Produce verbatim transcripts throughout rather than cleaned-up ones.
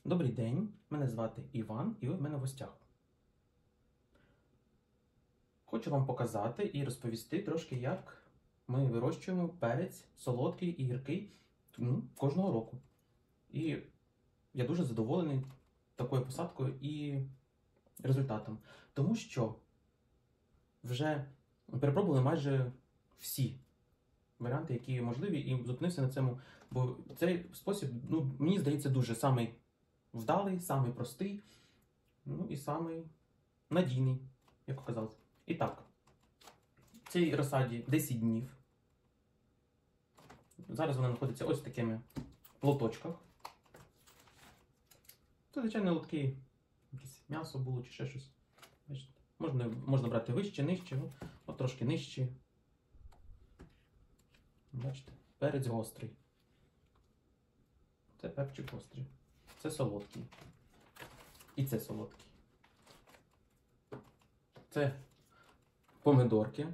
Добрий день, мене звати Іван і ви в мене в гостях. Хочу вам показати і розповісти трошки, як ми вирощуємо перець солодкий і гіркий ну, кожного року. І я дуже задоволений такою посадкою і результатом. Тому що вже перепробували майже всі варіанти, які можливі, і зупинився на цьому, бо цей спосіб, ну, мені здається, дуже самий вдалий, самий простий, ну і самий надійний, як оказалось. І так, в цій розсаді десять днів. Зараз вона знаходиться ось в такими лоточках. Це, звичайно, лотки, якесь м'ясо було чи ще щось. Бачите? Можна, можна брати вище, нижче, ну, от трошки нижче. Бачите, перець гострий. Це перчик гострий. Це солодкий. І це солодкий. Це помидорки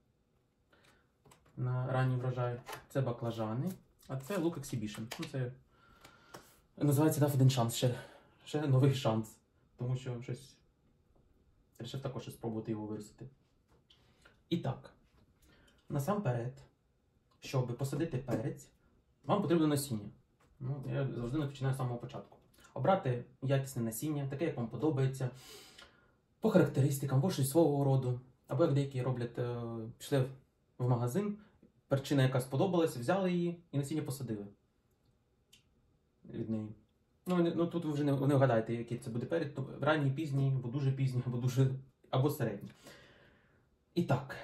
на ранній врожай. Це баклажани. А це лук Exhibition. Ну, це називається дав один шанс. Ще, ще новий шанс. Тому що щось вирішив також спробувати його виростити. І так, насамперед, щоб посадити перець, вам потрібно насіння. Ну, я завжди починаю з самого початку. Обрати якісне насіння, таке, як вам подобається, по характеристикам, або щось свого роду, або як деякі роблять, пішли в магазин, перчина яка сподобалась, взяли її і насіння посадили від неї. Ну, ну тут ви вже не, не вгадаєте, який це буде перець, ранній, пізній, або дуже пізній, або дуже, або середній. І так,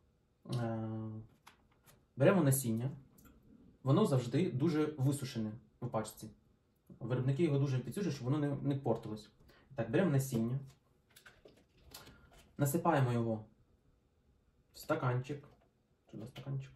беремо насіння. Воно завжди дуже висушене в пачці. Виробники його дуже підсушують, щоб воно не, не портилось. Так, беремо насіння, насипаємо його в стаканчик. Сюди стаканчик.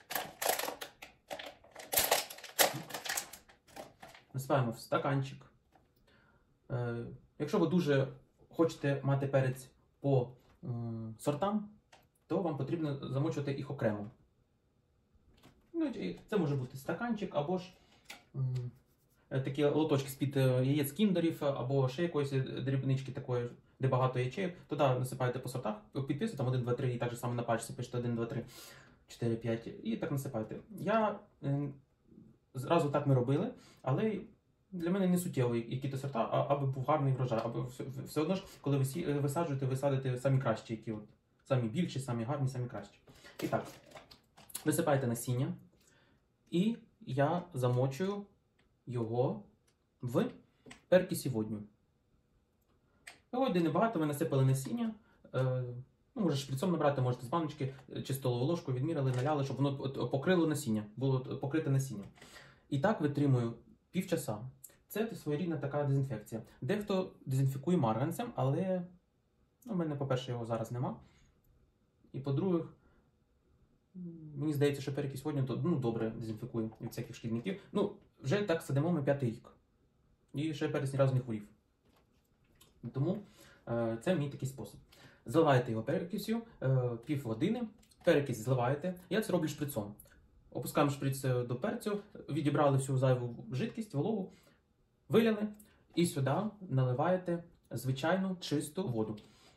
Насипаємо в стаканчик. Е, якщо ви дуже хочете мати перець по е, сортам, то вам потрібно замочувати їх окремо. Ну, це може бути стаканчик, або ж м, такі лоточки з-під яєць кіндерів, або ще якоїсь дрібнички такої, де багато яєчей. Туди насипаєте по сортах, підписуєте там один, два, три, і так же само на пачці пишете один, два, три, чотири, п'ять, і так насипаєте. Я е, зразу так ми робили, але для мене не суттєво, які то сорта, а, аби був гарний врожай. Аби все, все одно ж, коли ви висаджуєте, ви садите самі кращі, які от, самі більші, самі гарні, самі кращі. І так, висипаєте насіння. І я замочую його в перкисі водню. Води небагато, ви насипали насіння. Е, ну, може шприцом набрати, можете з баночки, чи столову ложку відміряли, наляли, щоб воно покрило насіння, було покрите насіння. І так витримую півчаса. Це своєрідна така дезінфекція. Дехто дезінфікує марганцем, але ну, в мене, по-перше, його зараз нема. І по-друге, мені здається, що перекись водню ну, добре дезінфікує від всяких шкідників. Ну, вже так сидимо ми п'ятий рік. І ще перець ні разу не хворів. Тому е, це мій такий спосіб. Зливаєте його перекисю, е, пів години, перекись зливаєте. Я це роблю шприцом. Опускаємо шприц до перцю, відібрали всю зайву жидкість, вологу, виляли і сюди наливаєте звичайну чисту воду.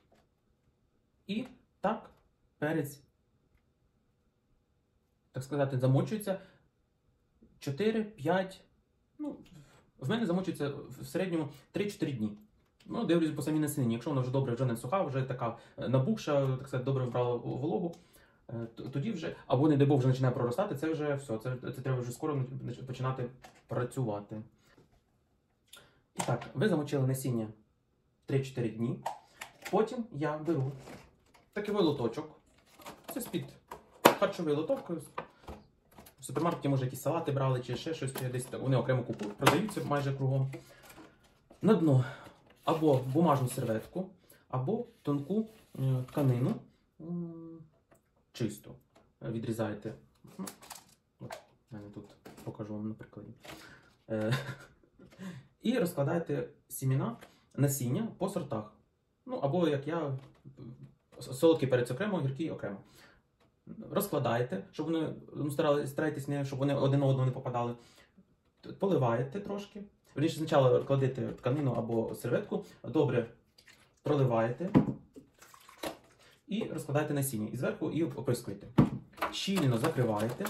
І так перець, так сказати, замочується чотири-п'ять, ну, в мене замочується в середньому три-чотири дні. Ну, дивлюсь по самій насінні. Якщо вона вже добре, вже не суха, вже така набухша, так сказати, добре вбрала вологу, тоді вже, або, не дай Бог, вже починає проростати, це вже все, це, це треба вже скоро починати працювати. І так, ви замочили насіння три-чотири дні. Потім я беру такий лоточок, це з-під харчовий лоток. В супермаркеті, може, якісь салати брали, чи ще щось, чи десь вони окремо купують, продаються майже кругом. На дно або бумажну серветку, або тонку е, тканину е, чисту. Відрізаєте. Ну, от, я тут покажу вам на прикладі. Е, і розкладаєте сімена, насіння по сортах. Ну, або, як я, солодкий перець окремо, гіркий окремо. Розкладаєте, щоб вони, старайтесь, не, щоб вони один на одного не попадали. Поливаєте трошки Верніше, спочатку кладете тканину або серветку, добре проливаєте і розкладаєте насіння. І зверху і оприскуєте. Щільно закриваєте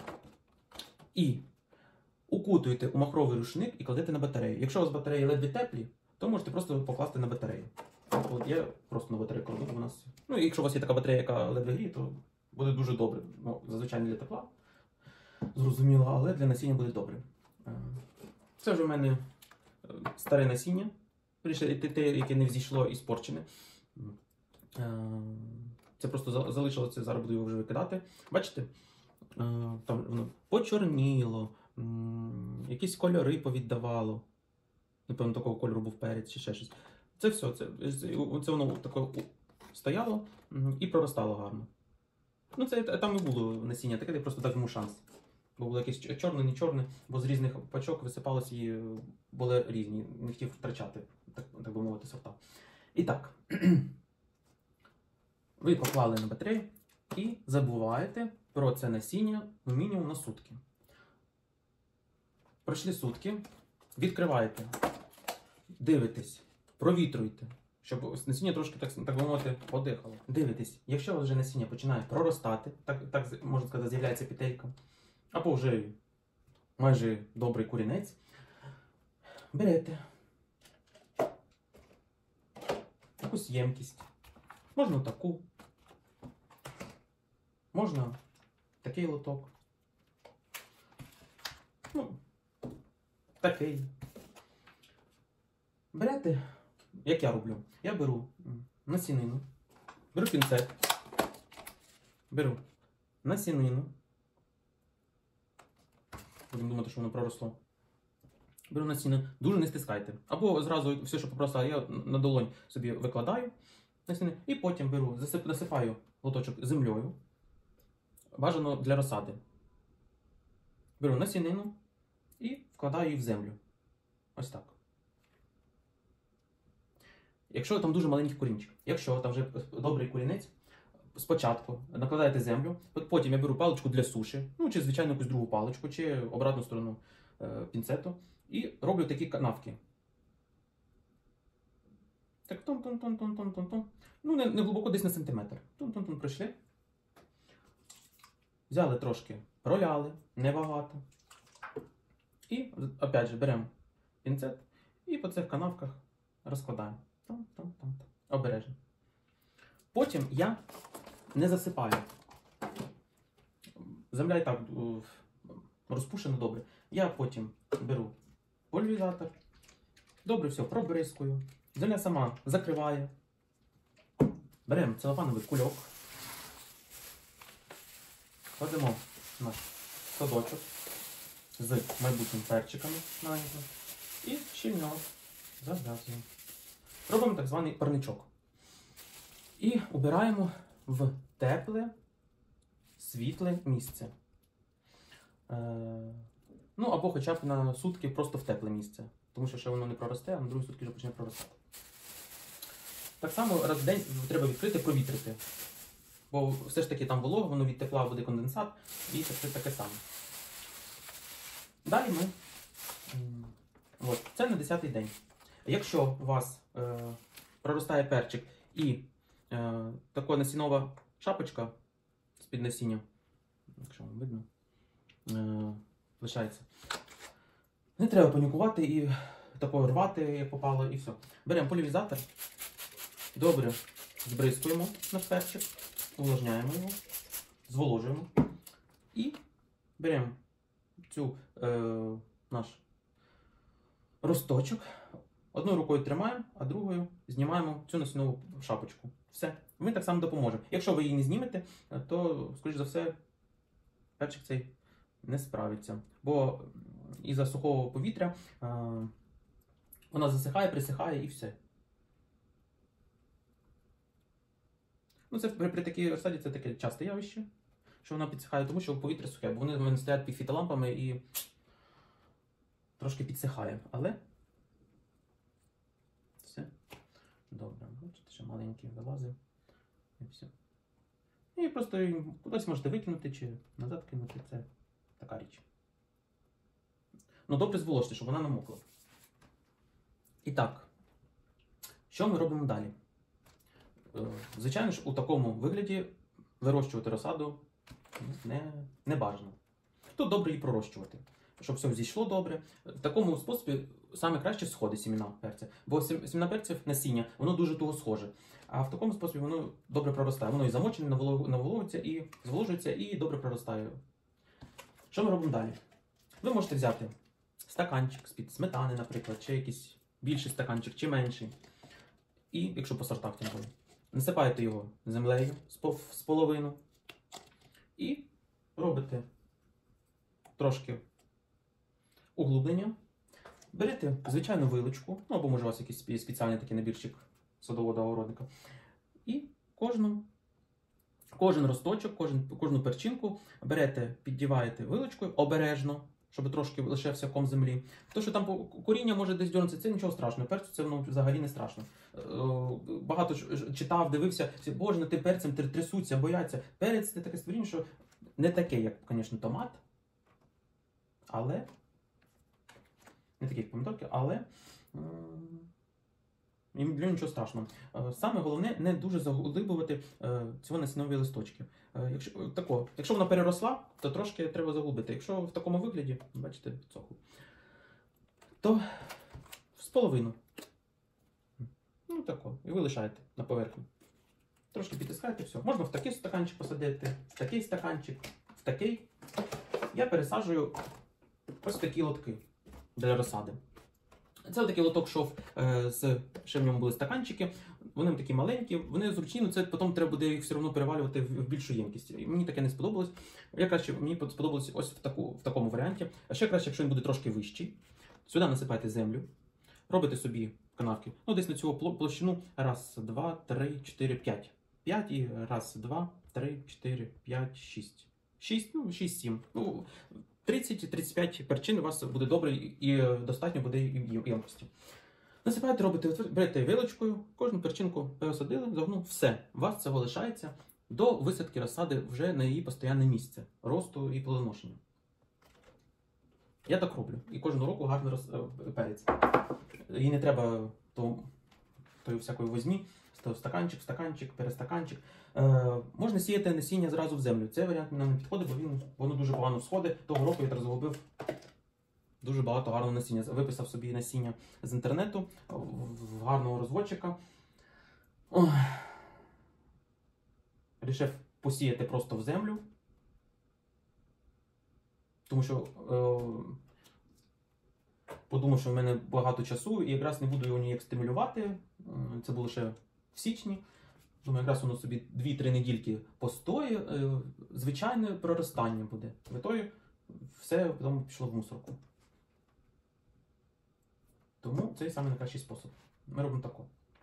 і укутуєте у махровий рушник і кладете на батарею. Якщо у вас батареї ледве теплі, то можете просто покласти на батарею. От я просто на батарею кладу, у нас. Ну, і якщо у вас є така батарея, яка ледве гріє, то буде дуже добре. Ну, зазвичай не для тепла, зрозуміло, але для насіння буде добре. Це вже в мене старе насіння, те, яке не взійшло і спорчене. Це просто залишилося, зараз буду його вже викидати. Бачите? Там воно почорніло, якісь кольори повіддавало. Напевно, такого кольору був перець чи ще щось. Це все, це, це воно таке стояло і проростало гарно. Ну, це там і було насіння таке, я просто дав йому шанс. Бо було якесь чорне, не чорне, бо з різних пачок висипалось і були різні. Не хотів втрачати, так, так би мовити, сорта. І так, ви поклали на батарею і забуваєте про це насіння ну, мінімум на сутки. Пройшли сутки, відкриваєте, дивитесь, провітруйте, щоб насіння трошки, так, так би мовити, подихало. Дивитесь, якщо у вас вже насіння починає проростати, так, так можна сказати, з'являється петелька, або вже майже добрий корінець, берете якусь ємкість, можна таку, можна такий лоток, ну, такий. Берете, як я роблю, я беру насінину, беру пінцет, беру насінину, будемо думати, що воно проросло. Беру насінину, дуже не стискайте. Або зразу все, що попросила, я на долонь собі викладаю насінину, і потім беру, засип, насипаю лоточок землею, бажано для розсади. Беру насінину і вкладаю її в землю. Ось так. Якщо там дуже маленький корінчик, якщо там вже добрий корінець, спочатку накладаєте землю, потім я беру паличку для суші, ну чи звичайно якусь другу паличку, чи обратну сторону е, пінцету, і роблю такі канавки. Так, тон-тон-тон-тон-тон-тон. Ну, не, не глибоко, десь на сантиметр. Тон-тон-тон пройшли. Взяли трошки, проляли, небагато. І, опять же, беремо пінцет і по цих канавках розкладаємо. Там, там, там, там. Обережно. Потім я не засипаю. Земля і так розпушена добре. Я потім беру пульверизатор, добре все пробризкую. Земля сама закриває. Беремо целофановий кульок. Кладемо наш садочок з майбутнім перчиками на нього і щільно зав'язуємо. Робимо так званий парничок. І убираємо в тепле, світле місце. Е, ну, або хоча б на сутки просто в тепле місце. Тому що ще воно не проросте, а на другі сутки вже почне проростати. Так само раз в день треба відкрити, провітрити. Бо все ж таки там волога, воно від тепла буде конденсат, і це все таке саме. Далі ми... От, це на десятий день. Якщо у вас е, проростає перчик і е, така насінова шапочка з-під насіння, якщо вам видно, е, лишається, не треба панікувати і такого рвати, як попало, і все. Беремо пульверизатор, добре збризкуємо наш перчик, увлажняємо його, зволожуємо і беремо цю е, наш росточок, одною рукою тримаємо, а другою знімаємо цю насіннову шапочку. Все. Він так само допоможе. Якщо ви її не знімете, то, скоріш за все, перчик цей не справиться. Бо із-за сухого повітря е, вона засихає, присихає і все. Ну, це при, при такій розсаді це таке часте явище, що вона підсихає, тому що повітря сухе, бо вони в мене стоять під фітолампами і трошки підсихає. Але все добре. Бачите, ще маленький вилазив. І все. І просто кудись можете викинути чи назад кинути. Це така річ. Ну, добре зволожте, щоб вона намокла. І так, що ми робимо далі? Звичайно ж, у такому вигляді вирощувати розсаду не, не бажано. Тут добре її пророщувати, щоб все зійшло добре. В такому способі саме краще сходи сімена перця. Бо сімена перців, насіння, воно дуже туго схоже. А в такому способі воно добре проростає. Воно і замочене, навологується, і зволожується, і добре проростає. Що ми робимо далі? Ви можете взяти стаканчик з-під сметани, наприклад, чи якийсь більший стаканчик, чи менший. І, якщо по сортах тим більше, насипаєте його землею з половину. І робите трошки углублення. Берете звичайну вилочку, ну або може у вас якийсь спеціальний такий набірчик садовода-огородника. І кожну, кожен росточок, кожен, кожну перчинку берете, піддіваєте вилочкою обережно, щоб трошки лишився ком землі. То, що там коріння може десь дьорнутися, це нічого страшного. Перцю це воно взагалі не страшно. Багато читав, дивився, боже, над тим перцем трясуться, бояться. Перець це таке створіння, що не таке, як, звісно, томат, але не такі, як помідорки, але для нічого страшного. Саме головне не дуже заглиблювати ці насіннові листочки. Якщо, тако, якщо вона переросла, то трошки треба заглибити. Якщо в такому вигляді, бачите, цохло, то з половину. Ну тако, і ви лишаєте на поверхні. Трошки підтискаєте, все. Можна в такий стаканчик посадити, в такий стаканчик, в такий. Я пересаджую ось такі лотки для розсади. Це такий лоток шов е, з, ще в ньому були стаканчики, вони такі маленькі, вони зручні, але це потім треба буде їх все одно перевалювати в, в більшу ємкість. І мені таке не сподобалось. Я краще, мені сподобалось ось в, таку, в такому варіанті. А ще краще, якщо він буде трошки вищий. Сюди насипаєте землю, робите собі канавки, ну десь на цю площину раз, два, три, чотири, п'ять. п'ять і раз, два, три, чотири, п'ять, шість. шість, ну шість, сім. Ну, тридцять-тридцять п'ять перчин у вас буде добре і достатньо буде ємкості. Насипаєте, робите, берете вилочкою, кожну перчинку пересадили, загнув, все. У вас цього лишається до висадки розсади вже на її постійне місце росту і плодоношення. Я так роблю. І кожного року гарно роз... перець. І не треба то, тої всякої возьмі, стаканчик, стаканчик, перестаканчик. Е, можна сіяти насіння зразу в землю. Цей варіант мені не підходить, бо він, воно дуже погано сходить. Того року я розгубив дуже багато гарного насіння. Виписав собі насіння з інтернету, в гарного розводчика. Ох. Рішив посіяти просто в землю. Тому що е, подумав, що в мене багато часу і якраз не буду його ніяк стимулювати. Це було ще в січні. Думаю, якраз воно собі дві-три недільки постоє, е, звичайне проростання буде. Метою все потім пішло в мусорку. Тому це саме найкращий спосіб. Ми робимо тако.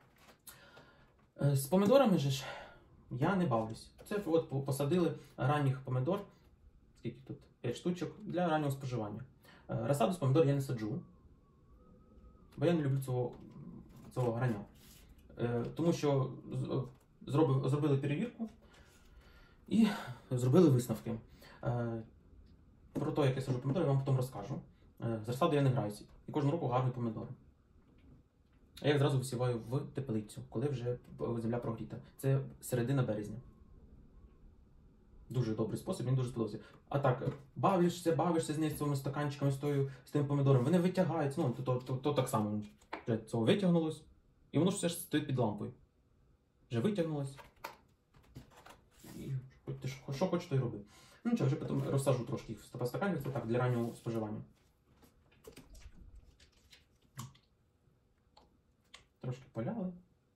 Е, з помідорами же ж я не бавлюсь. Це от посадили ранніх помідор, скільки тут? п'ять штучок, для раннього споживання. Е, розсаду з помідор я не саджу, бо я не люблю цього, цього грання. Е, тому що зробив, зробили перевірку і зробили висновки. Е, про те, як я саджу помідори, я вам потім розкажу. Е, з розсаду я не граюся. І кожного року гарні помідори. А я їх зразу висіваю в теплицю, коли вже земля прогріта. Це середина березня. Дуже добрий спосіб, мені дуже сподобався. А так, бавишся, бавишся з нею, з цими стаканчиками, з, тою, з тим помідором, вони витягаються, ну, то, то, то, то так само. Вже цього витягнулось, і воно ж все ж стоїть під лампою. Вже витягнулось. І ти що, що хочеш, то й роби. Ну нічого, вже потім розсаджу трошки їх в стаканів, це так, для раннього споживання. Трошки поляли.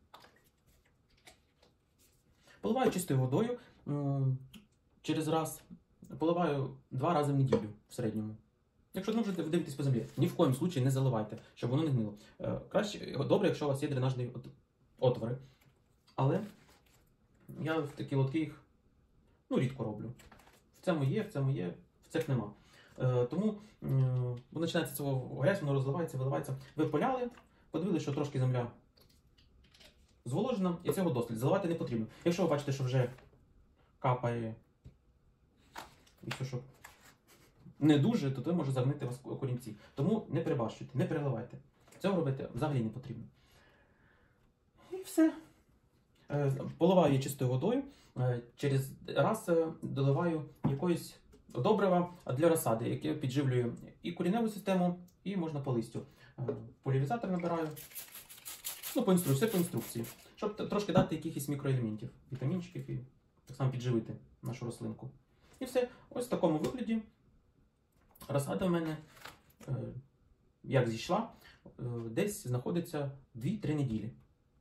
Поливаю чистою водою. Через раз. Поливаю два рази в неділю в середньому. Якщо ну, вже дивитесь по землі, ні в коїм случаї не заливайте, щоб воно не гнило. Краще, добре, якщо у вас є дренажні отвори. Але я в такі лотки їх ну, рідко роблю. В цьому є, в цьому є, в цих нема. Тому ви починаєте цього грязь, воно розливається, виливається. Ви поляли, подивилися, що трошки земля зволожена, і цього досить. Заливати не потрібно. Якщо ви бачите, що вже капає і все, що не дуже, то це може загнити вас корінці. Тому не перебарщуйте, не переливайте. Цього робити взагалі не потрібно. І все. Е, Поливаю її чистою водою. Е, Через раз е, доливаю якоїсь добрива для розсади, яке підживлює і кореневу систему, і можна по листю. Е, Поляризатор набираю. Ну, по інструкції, все по інструкції. Щоб т- трошки дати якихось мікроелементів, вітамінчиків і так само підживити нашу рослинку. І все. Ось в такому вигляді розсада в мене, е, як зійшла, е, десь знаходиться дві-три неділі.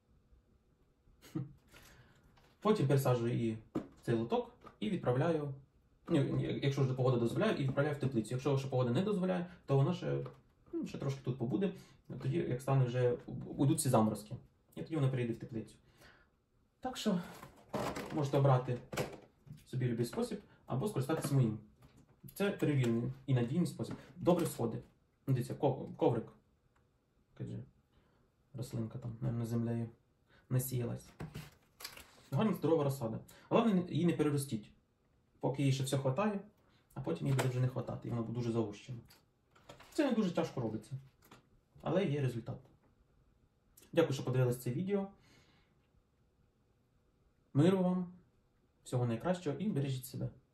Потім пересаджую її в цей лоток і відправляю, ну, якщо вже погода дозволяє, і відправляю в теплицю. Якщо вже погода не дозволяє, то вона ще, ну, ще трошки тут побуде. Тоді, як стане вже, уйдуть ці заморозки. І тоді вона перейде в теплицю. Так що можете обрати собі любий спосіб або скористатися моїм. Це перевірений і надійний спосіб. Добре сходи. Дивіться, коврик. Каже, рослинка там, на землею насіялась. Гарна здорова розсада. Головне, її не переростіть. Поки їй ще все вистачає, а потім їй буде вже не вистачати, і вона буде дуже загущена. Це не дуже тяжко робиться. Але є результат. Дякую, що подивилися це відео. Миру вам, всього найкращого і бережіть себе.